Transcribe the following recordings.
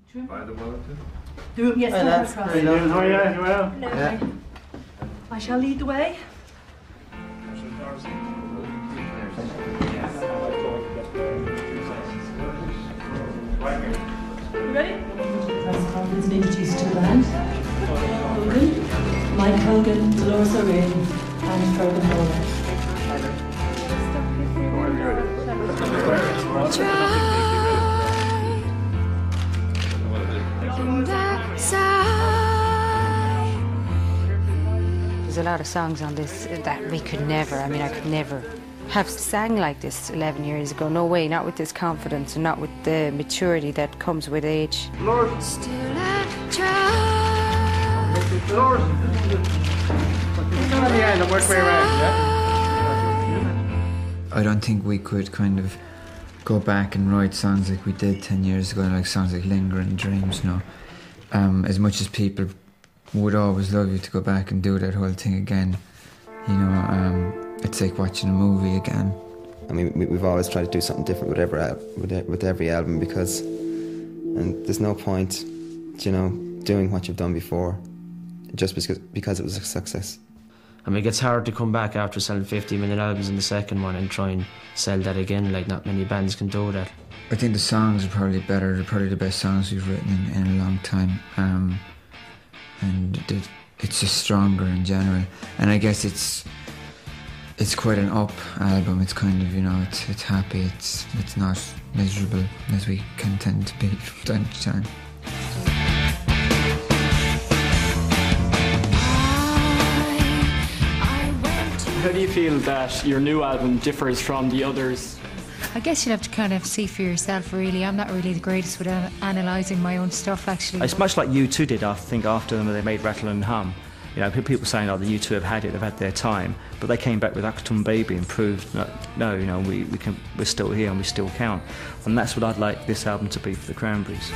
Find a monitor. Yes, How are you? You well? Yeah. I shall lead the way. You ready? As Collins been introduced to the band. Hogan, Mike Hogan, Dolores O'Riordan, and Fergus Moore. There's a lot of songs on this that we could never, I could never have sang like this 11 years ago. No way, not with this confidence and not with the maturity that comes with age. Still I try. I don't think we could kind of go back and write songs like we did 10 years ago, like songs like Lingering Dreams, you know. As much as people would always love you to go back and do that whole thing again, you know, it's like watching a movie again. I mean, we've always tried to do something different with every album and there's no point, you know, doing what you've done before just because it was a success. I mean, it gets hard to come back after selling 50 million albums in the second one and try and sell that again. Like, not many bands can do that. I think the songs are probably better. They're probably the best songs we've written in a long time. And it's just stronger in general. And I guess it's quite an up album. It's kind of, you know, it's happy. It's not miserable as we can tend to be from time to time. How do you feel that your new album differs from the others? I guess you'll have to kind of see for yourself, really. I'm not really the greatest with analysing my own stuff, actually. It's much like U2 did, I think, after them, they made Rattle and Hum. You know, people saying, oh, the U2 have had it, they've had their time, but they came back with Achtung Baby and proved that, no, you know, we're still here and we still count. And that's what I'd like this album to be for the Cranberries.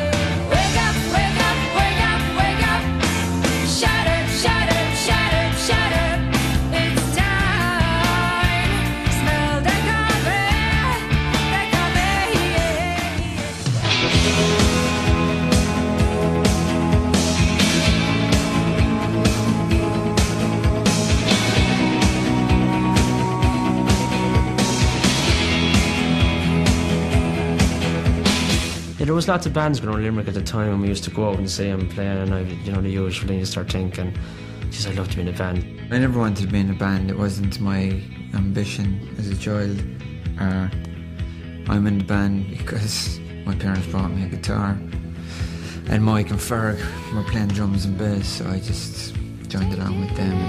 There was lots of bands going on in Limerick at the time, and we used to go out and see them playing, and I, you know, the usual thing, you start thinking, geez, I'd love to be in a band. I never wanted to be in a band. It wasn't my ambition as a child. I'm in the band because my parents brought me a guitar, and Mike and Ferg were playing drums and bass, so I just joined along with them.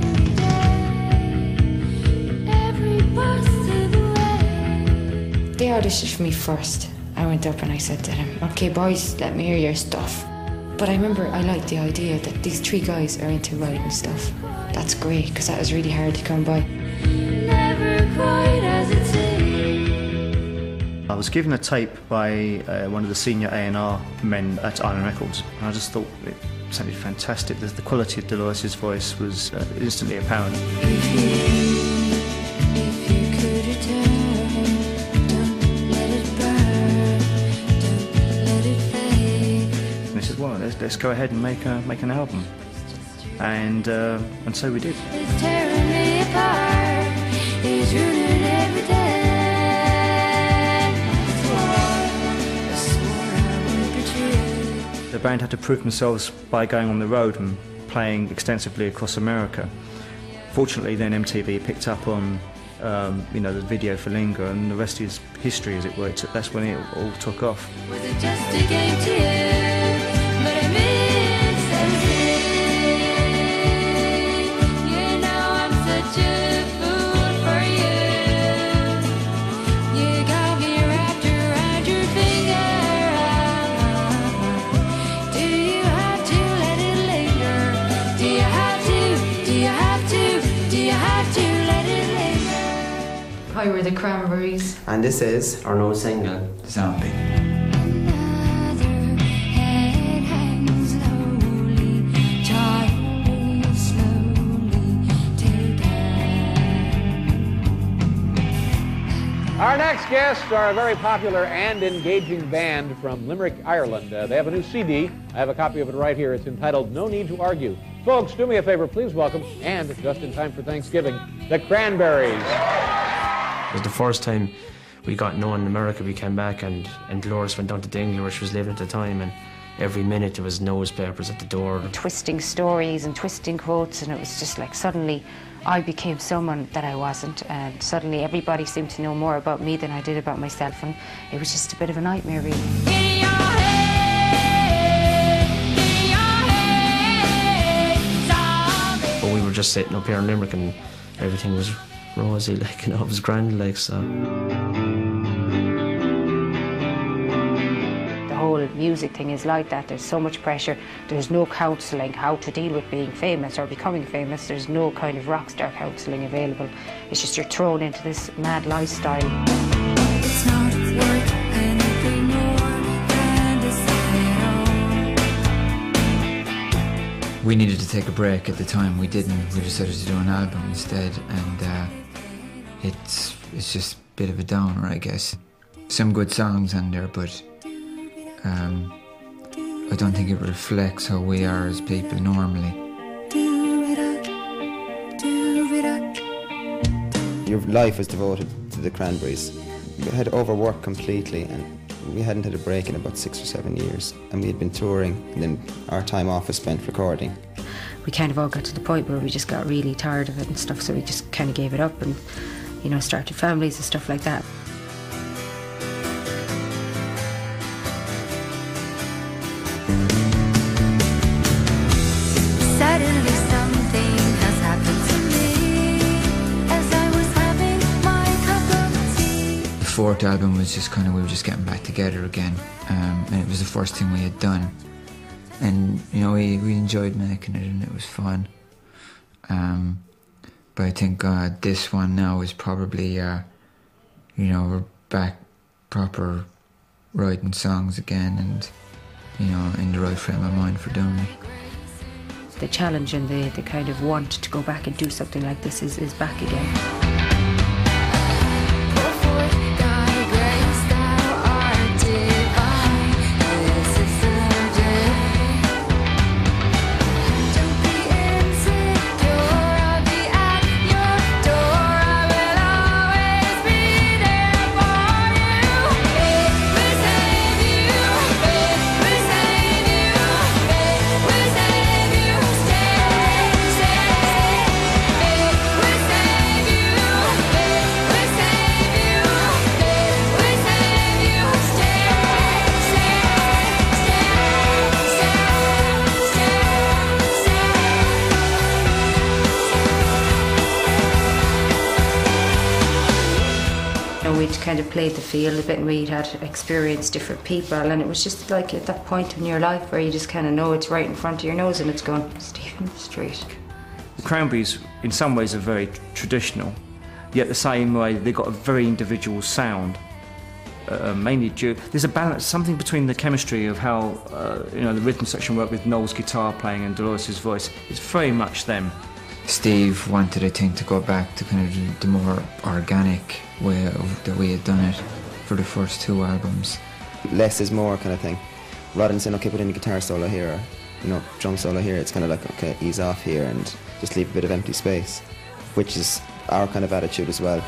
They auditioned for me first. I went up and I said to them, okay boys, let me hear your stuff. But I remember I liked the idea that these three guys are into writing stuff. That's great, because that was really hard to come by. Never quite as it seemed. I was given a tape by one of the senior A&R men at Island Records, and I just thought it sounded fantastic. The quality of Dolores' voice was instantly apparent. Well, let's go ahead and make an album, and so we did. It's tearing me apart. It's ruining every day. I swore I would betray. The band had to prove themselves by going on the road and playing extensively across America. Fortunately, then MTV picked up on you know, the video for Linger, and the rest is history, as it were. That's when it all took off. Was it just a game to you? But I missed everything. You know I'm such a fool for you. You got me wrapped around your finger. Do you have to let it linger? Do you have to? Do you have to? Do you have to let it linger? Hi, we're the Cranberries. And this is Our new single, Zombie. Our next next guests are a very popular and engaging band from Limerick, Ireland. They have a new CD. I have a copy of it right here. It's entitled No Need to Argue. Folks, do me a favor, please welcome, and just in time for Thanksgiving, the Cranberries. It was the first time we got known in America. We came back and Dolores went down to Dingle, where she was living at the time, and every minute there was newspapers at the door. Twisting stories and twisting quotes, and it was just like suddenly I became someone that I wasn't, and suddenly everybody seemed to know more about me than I did about myself, and it was just a bit of a nightmare, really. But we were just sitting up here in Limerick and everything was rosy, like, you know, it was grand, like, so. The whole music thing is like that. There's so much pressure. There's no counselling how to deal with being famous or becoming famous. There's no kind of rock star counselling available. It's just you're thrown into this mad lifestyle. It's not worth anything more than to say We needed to take a break at the time. We didn't. We decided to do an album instead, and it's just a bit of a downer, I guess. Some good songs on there, but I don't think it reflects how we are as people normally. Your life was devoted to the Cranberries. We had overworked completely, and we hadn't had a break in about 6 or 7 years, and we had been touring, and then our time off was spent recording. We kind of all got to the point where we just got really tired of it and stuff, so we just kind of gave it up and, you know, started families and stuff like that. Suddenly something has happened to me as I was having my cup of tea. The fourth album was just kind of, we were just getting back together again, and it was the first thing we had done. And, you know, we enjoyed making it and it was fun. But I think this one now is probably, you know, we're back proper writing songs again and, you know, in the right frame of mind for doing it. The challenge and the kind of want to go back and do something like this is back again. We'd kind of played the field a bit and we'd had experienced different people, and it was just like at that point in your life where you just kind of know it's right in front of your nose and it's going, Stephen Street. The Cranberries in some ways are very traditional, yet the same way they've got a very individual sound. Mainly due, there's a balance, something between the chemistry of how you know, the rhythm section worked with Noel's guitar playing and Dolores' voice. It's very much them. Steve wanted, I think, to go back to kind of the more organic way that we had done it for the first two albums. Less is more kind of thing. Rather than saying, okay, put in a guitar solo here, or, you know, drum solo here, it's kind of like, okay, ease off here and just leave a bit of empty space, which is our kind of attitude as well.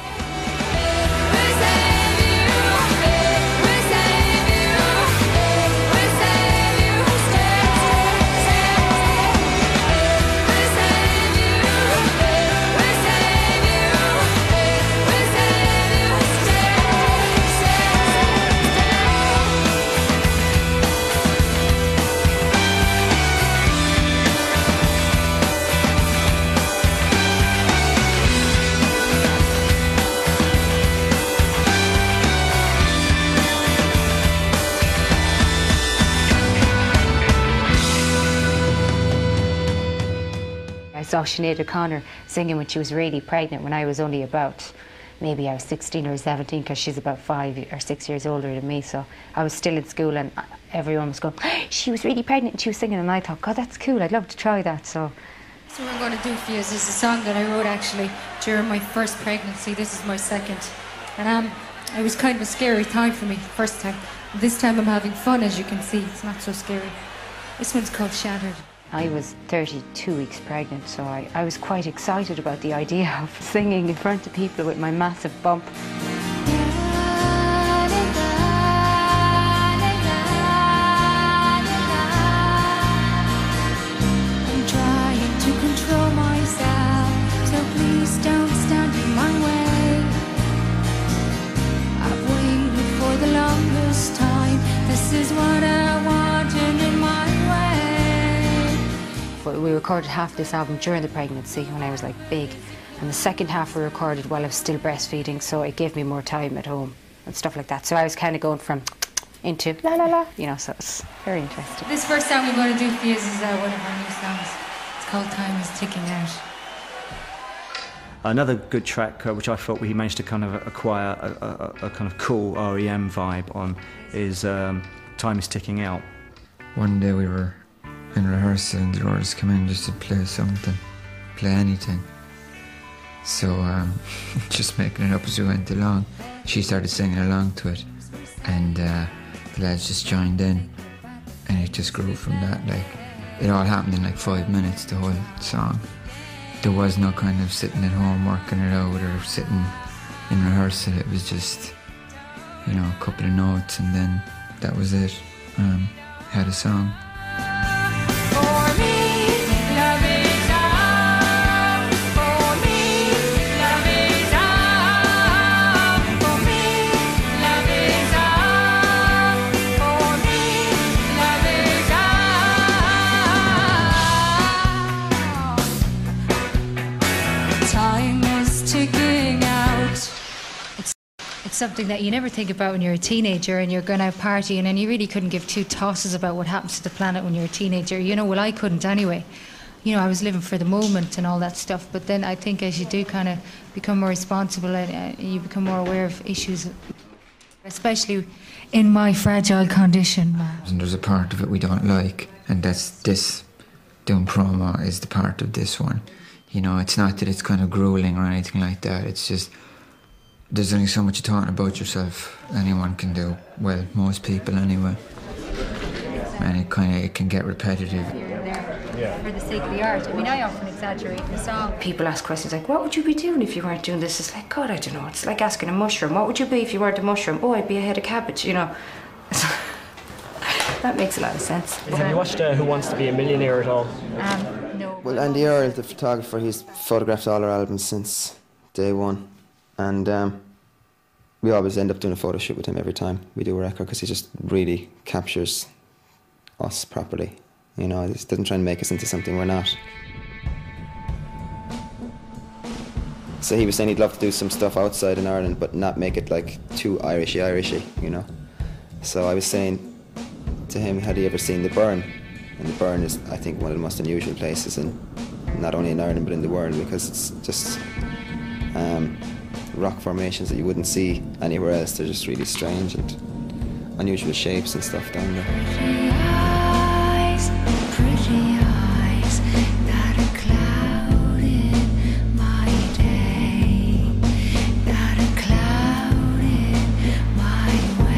I saw Sinead O'Connor singing when she was really pregnant when I was only about, maybe I was 16 or 17, because she's about 5 or 6 years older than me, so I was still in school and everyone was going, she was really pregnant and she was singing, and I thought, God, that's cool, I'd love to try that. So what I'm going to do for you is a song that I wrote actually during my first pregnancy. This is my second. And It was kind of a scary time for me, first time. This time I'm having fun, as you can see. It's not so scary. This one's called Shattered. I was 32 weeks pregnant, so I was quite excited about the idea of singing in front of people with my massive bump. I'm trying to control myself, so please don't stand in my way. I've waited for the longest time. This is what I wanted in my way. But we recorded half this album during the pregnancy when I was like big, and the second half we recorded while I was still breastfeeding, so it gave me more time at home and stuff like that. So I was kind of going from into la la la, you know, so it's very interesting. This first song we're going to do for you is one of our new songs. It's called Time is Ticking Out. Another good track, which I thought we managed to kind of acquire a kind of cool REM vibe on, is Time is Ticking Out. One day we were in rehearsal and the orders came in just to play something, play anything. So just making it up as we went along. She started singing along to it, and the lads just joined in, and it just grew from that. Like, it all happened in like 5 minutes, the whole song. There was no kind of sitting at home working it out or sitting in rehearsal. It was just, you know, a couple of notes, and then that was it. Had a song. For me, love is all. For me, love is all. For me, love is all. For me, love is all. Time is ticking out. It's something that you never think about when you're a teenager and you're going out partying, and you really couldn't give two tosses about what happens to the planet when you're a teenager. You know, well, I couldn't anyway. You know, I was living for the moment and all that stuff. But then I think as you do kind of become more responsible and you become more aware of issues, especially in my fragile condition. And there's a part of it we don't like, and that's this. Doing promo is the part of this one. You know, it's not that it's kind of grueling or anything like that. It's just, there's only so much talking about yourself anyone can do. Well, most people anyway. And it can get repetitive. For the sake of the art. I mean, I often exaggerate the song. People ask questions like, what would you be doing if you weren't doing this? It's like, God, I don't know. It's like asking a mushroom. What would you be if you weren't a mushroom? Oh, I'd be a head of cabbage, you know. That makes a lot of sense. Have you watched Who Wants to Be a Millionaire at all? No. Well, Andy Earle, the photographer, he's photographed all our albums since day one. And we always end up doing a photo shoot with him every time we do a record, because he just really captures us properly. You know, he doesn't try and make us into something we're not. So he was saying he'd love to do some stuff outside in Ireland, but not make it like too Irishy, you know. So I was saying to him, had he ever seen The Burn? And The Burn is, I think, one of the most unusual places, not only in Ireland but in the world, because it's just rock formations that you wouldn't see anywhere else. They're just really strange and unusual shapes and stuff down there. Pretty eyes that are clouding my day, that are clouding my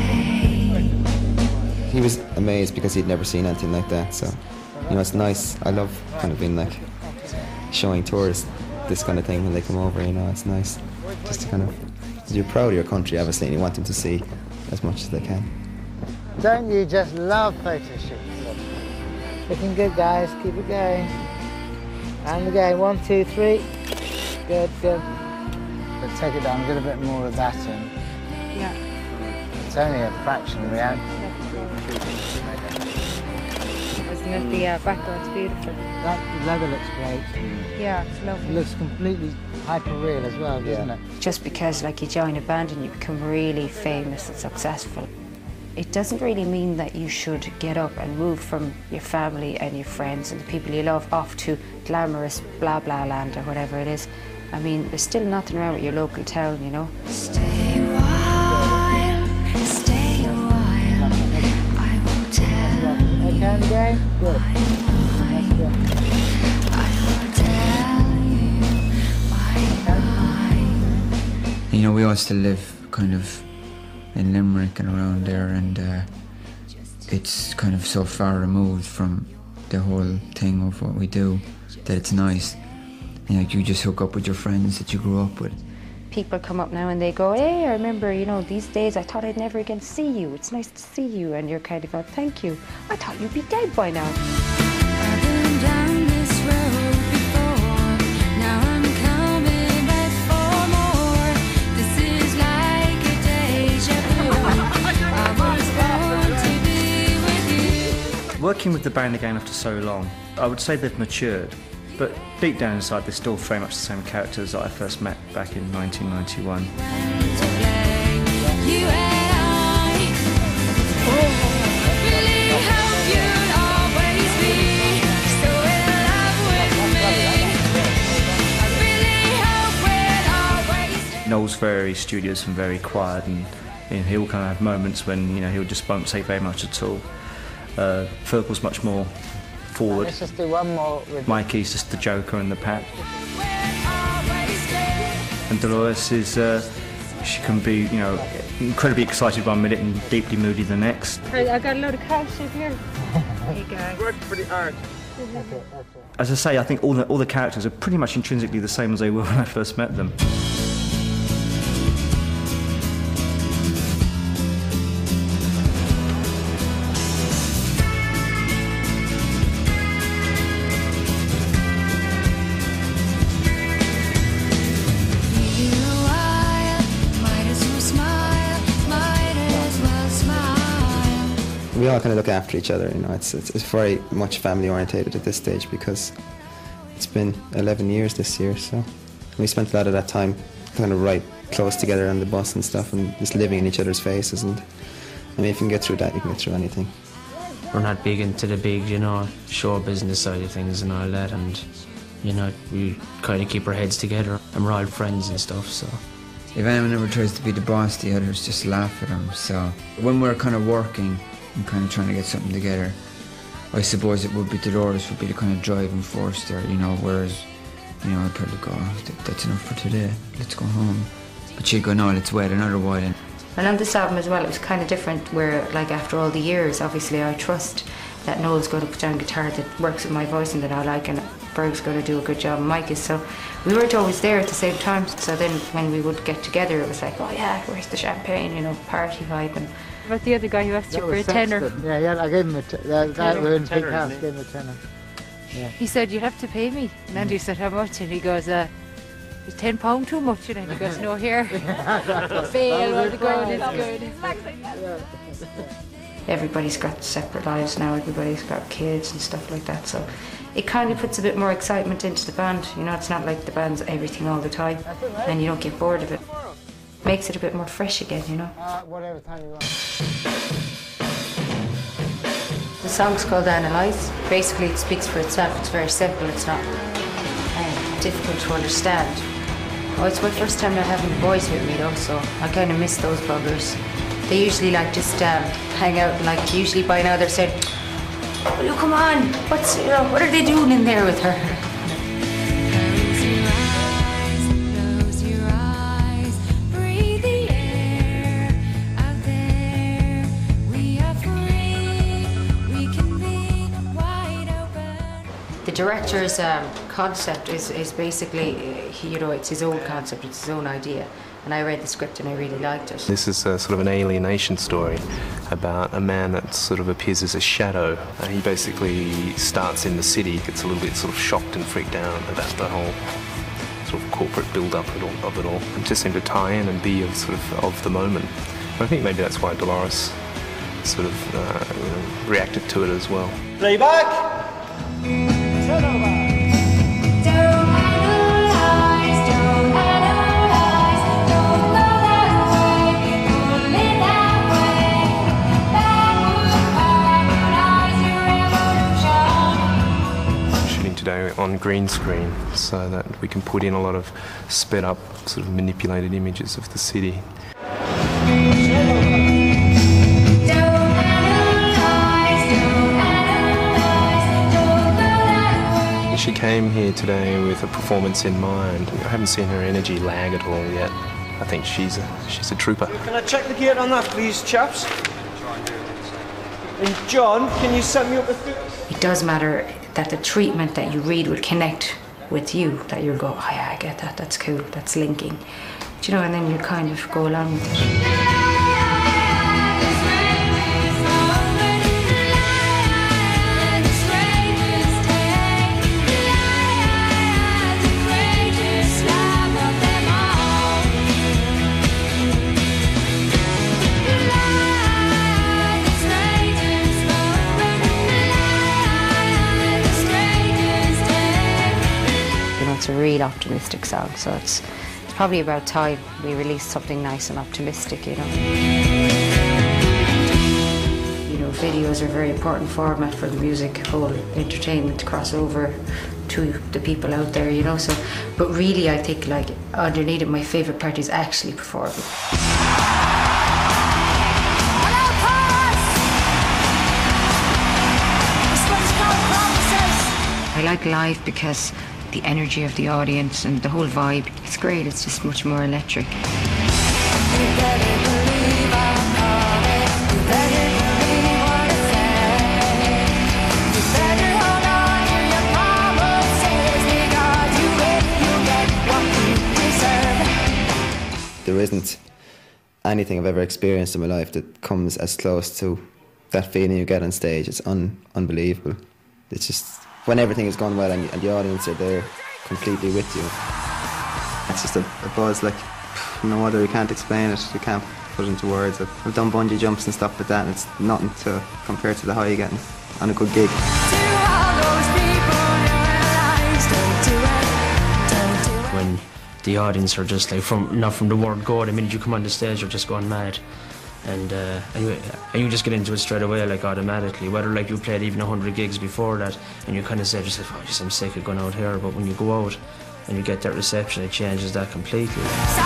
way. He was amazed because he'd never seen anything like that, so, you know, it's nice. I love kind of being like showing tourists this kind of thing when they come over, you know. It's nice just to kind of, you're proud of your country obviously, and you want them to see as much as they can. Don't you just love photo shoots? Looking good, guys. Keep it going. And again, 1, 2, 3. Good, good. But take it down, get a bit more of that in. Yeah. It's only a fraction of the out. Isn't it? The background's beautiful. That leather looks great. Yeah, it's lovely. It looks completely hyper-real as well, doesn't it? Just because, like, you join a band and you become really famous and successful, it doesn't really mean that you should get up and move from your family and your friends and the people you love off to glamorous blah blah land or whatever it is. I mean, there's still nothing wrong with your local town, you know. Stay a while, stay a while. I will tell Okay, again? Good. You know, we all still live kind of in Limerick and around there, and it's kind of so far removed from the whole thing of what we do that it's nice. You know, you just hook up with your friends that you grew up with. People come up now and they go, hey, I remember, you know, these days I thought I'd never again see you. It's nice to see you. And you're kind of going, thank you. I thought you'd be dead by now. I've been down this road before. Now I'm coming back for more. This is like a deja vu. I was born to be with you. Working with the band again after so long, I would say they've matured, but deep down inside they're still very much the same characters that I first met back in 1991. You and I really hope you'll always be so in love with me. I really hope we'll always stay. Noel's very studious and very quiet, and he'll kind of have moments when he'll just won't say very much at all. Fergal's much more forward. Let's just do one more with Mikey's just the joker and the pat. And Dolores is, she can be, incredibly excited one minute and deeply moody the next. I got a load of cash in here. Hey guys. Worked pretty hard. As I say, I think all the characters are pretty much intrinsically the same as they were when I first met them. We all kind of look after each other, it's very much family orientated at this stage because it's been 11 years this year, so we spent a lot of that time kind of right close together on the bus and stuff and just living in each other's faces, and I mean, if you can get through that, you can get through anything. We're not big into the big, show business side of things and all that, and, we kind of keep our heads together and we're all friends and stuff, so. If anyone ever tries to be the boss, the others just laugh at them, so when we're kind of working and kind of trying to get something together, I suppose it would be Dolores would be the kind of driving force there, whereas, I'd probably go, oh, that's enough for today, let's go home. But she'd go, no, let's wait another while. And on this album as well, it was kind of different where, like, after all the years, obviously I trust that Noel's going to put down guitar that works with my voice and that I like, and Berg's going to do a good job, and Mike is, so we weren't always there at the same time. So then when we would get together, it was like, oh yeah, where's the champagne, party vibe. And About the other guy who asked you for a tenner. Yeah, I gave him a tenner. That was in Big House, gave him a tenner. Yeah. He said, you'll have to pay me. And Andy said, how much? And he goes, is £10 too much? And he goes, no, here. Fail, where to go, it's good. everybody's got separate lives now, everybody's got kids and stuff like that, so it kind of puts a bit more excitement into the band. It's not like the band's everything all the time and you don't get bored of it. Makes it a bit more fresh again, Whatever time you want. The song's called Analyze. Basically it speaks for itself. It's very simple, it's not difficult to understand. It's my first time not having the boys with me though, so I kind of miss those buggers. They usually just hang out, and usually by now they're saying, "Will you come on? What are they doing in there with her?" Close your eyes, breathe the air out there. We are free, we can be wide open. The director's concept is basically, it's his own concept, it's his own idea. And I read the script and I really liked it. This is sort of an alienation story about a man that sort of appears as a shadow. He basically starts in the city, gets a little bit sort of shocked and freaked out about the whole sort of corporate build-up of it all. It just seemed to tie in and be of the moment. And I think maybe that's why Dolores sort of reacted to it as well. Playback! Turn over! Today on green screen so that we can put in a lot of sped up sort of manipulated images of the city. She came here today with a performance in mind. I haven't seen her energy lag at all yet. I think she's a trooper. Can I check the gate on that, please, chaps? And John, can you set me up with... It does matter that the treatment that you read will connect with you, that you'll go, oh yeah, I get that, that's cool, that's linking. Do you know, and then you kind of go along with it. It's a real optimistic song, so it's probably about time we released something nice and optimistic, you know. You know, videos are a very important format for the music whole entertainment to cross over to the people out there, you know. So, but really, I think like underneath it, my favourite part is actually performing. I like live because the energy of the audience and the whole vibe, it's great, it's just much more electric. There isn't anything I've ever experienced in my life that comes as close to that feeling you get on stage. It's unbelievable. It's just when everything has gone well and the audience are there completely with you. It's just a buzz like no other. You can't explain it. You can't put it into words. I've done bungee jumps and stuff like that, and it's nothing to compare to the high you get on a good gig. When the audience are just like not from the word go, the minute you come on the stage, you're just going mad. And you just get into it straight away, like automatically. Whether like you played even 100 gigs before that, and you kind of say to yourself, "Oh, I'm sick of going out here." But when you go out and you get that reception, it changes that completely.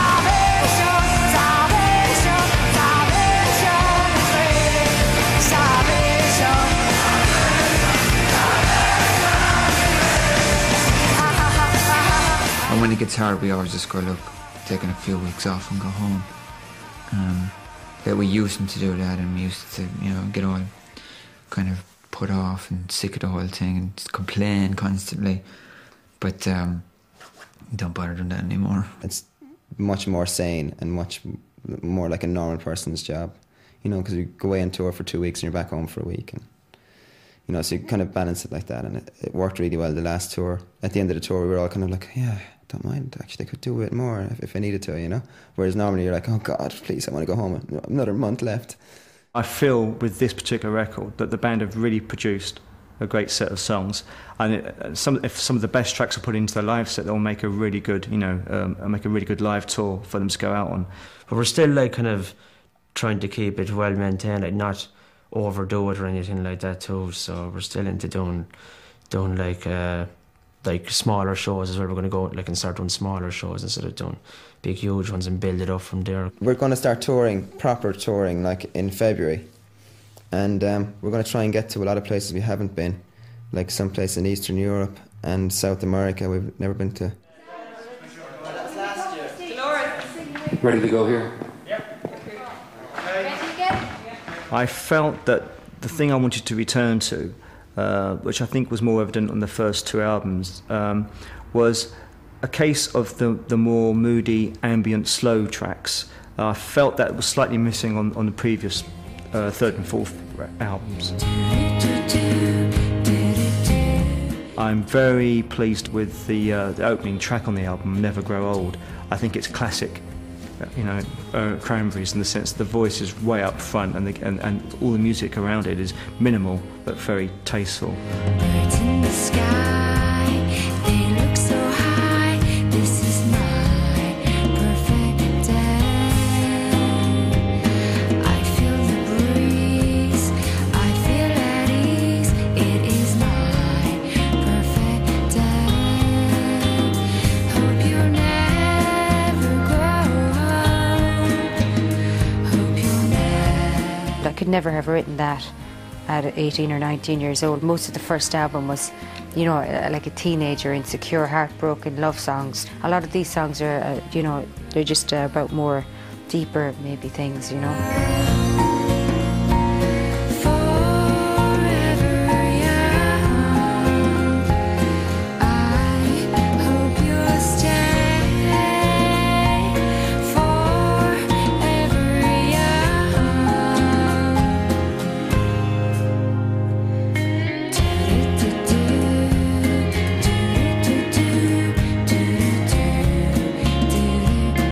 And when it gets hard, we always just go, look, taking a few weeks off and go home. That we used to do that, and we used to, you know, get all kind of put off and sick of the whole thing and complain constantly. But don't bother doing that anymore. It's much more sane and much more like a normal person's job, you know, because you go away on tour for 2 weeks and you're back home for a week, and you know, so you kind of balance it like that, and it worked really well. The last tour, at the end of the tour, we were all kind of like, yeah, don't mind, actually, I could do it more if I needed to, you know? Whereas normally you're like, oh God, please, I want to go home, another month left. I feel with this particular record that the band have really produced a great set of songs, and if some of the best tracks are put into the live set, they'll make a really good, you know, make a really good live tour for them to go out on. But we're still like kind of trying to keep it well maintained, like not overdo it or anything like that too. So we're still into doing like smaller shows as well. We're going to go like and start doing smaller shows instead of doing big huge ones and build it up from there. We're going to start touring, proper touring, like in February, and we're going to try and get to a lot of places we haven't been, like some place in Eastern Europe and South America we've never been to. Ready to go here? I felt that the thing I wanted to return to, which I think was more evident on the first two albums, was a case of the more moody, ambient, slow tracks. I felt that was slightly missing on the previous third and fourth albums. I'm very pleased with the opening track on the album, Never Grow Old. I think it's classic, you know, Cranberries, in the sense that the voice is way up front and all the music around it is minimal but very tasteful. Birds in the sky, they look so high. This is my perfect day. I feel the breeze, I feel at ease. It is my perfect day. Hope you never grow old. Hope you never. I could never have written that at 18 or 19 years old. Most of the first album was you know, like a teenager, insecure, heartbroken love songs. A lot of these songs are, you know, they're just about more deeper maybe things, you know.